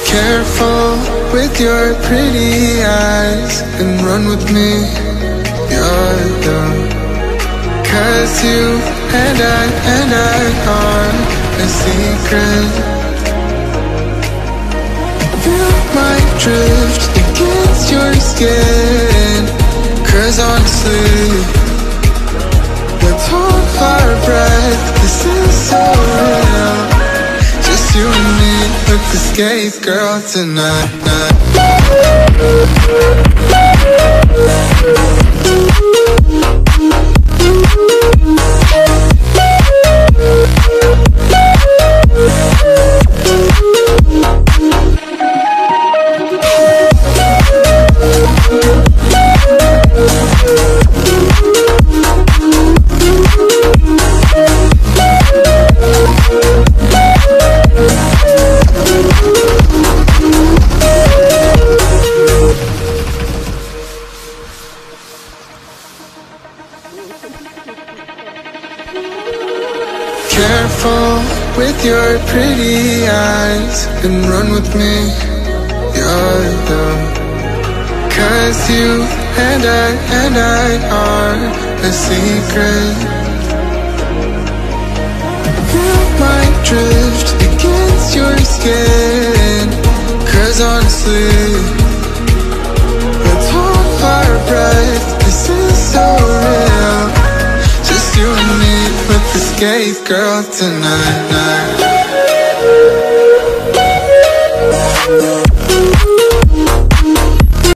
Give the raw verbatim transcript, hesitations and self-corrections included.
Careful with your pretty eyes and run with me, you're the cause you and I and I are a secret. Feel my drift against your skin, cause honestly let's hold our breath, this is so real. Just you and me with the skate girl tonight. Careful with your pretty eyes and run with me, you're the cause you and I and I are a secret. Feel my drift against your skin, cause honestly let's hold our breath, this is so real. Just you and me with the skate girl tonight.